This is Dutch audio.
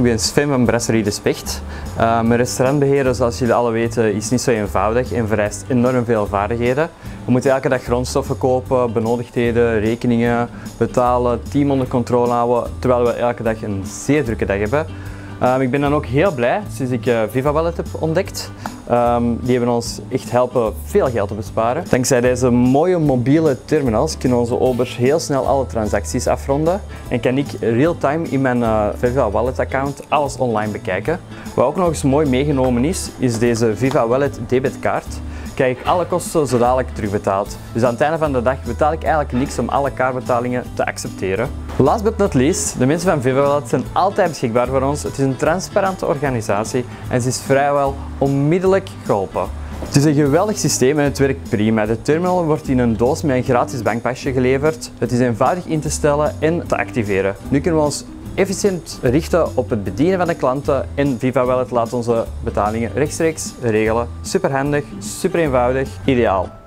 ik ben Sven van Brasserie De Specht. Mijn restaurantbeheer, zoals jullie alle weten, is niet zo eenvoudig en vereist enorm veel vaardigheden. We moeten elke dag grondstoffen kopen, benodigdheden, rekeningen betalen, team onder controle houden, terwijl we elke dag een zeer drukke dag hebben. Ik ben dan ook heel blij sinds ik Viva Wallet heb ontdekt. Die hebben ons echt helpen veel geld te besparen. Dankzij deze mooie mobiele terminals kunnen onze obers heel snel alle transacties afronden en kan ik real-time in mijn Viva Wallet account alles online bekijken. Wat ook nog eens mooi meegenomen is deze Viva Wallet debitkaart. Krijg ik alle kosten zo dadelijk terugbetaald. Dus aan het einde van de dag betaal ik eigenlijk niks om alle kaartbetalingen te accepteren. Last but not least, de mensen van Viva Wallet zijn altijd beschikbaar voor ons. Het is een transparante organisatie en ze is vrijwel onmiddellijk geholpen. Het is een geweldig systeem en het werkt prima. De terminal wordt in een doos met een gratis bankpasje geleverd. Het is eenvoudig in te stellen en te activeren. Nu kunnen we ons efficiënt richten op het bedienen van de klanten en Viva Wallet laat onze betalingen rechtstreeks regelen. Super handig, super eenvoudig, ideaal.